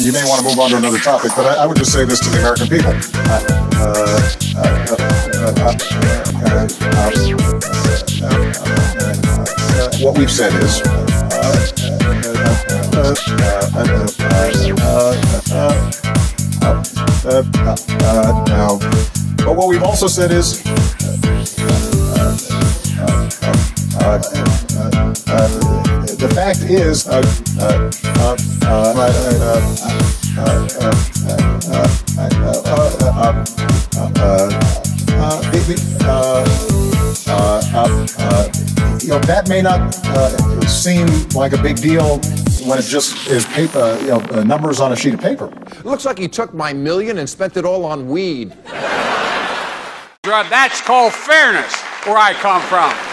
you may want to move on to another topic, but I would just say this to the American people. What we've said is but what we've also said is the fact is that may not seem like a big deal when it just is paper, numbers on a sheet of paper. It looks like you took my $1 million and spent it all on weed. That's called fairness, where I come from.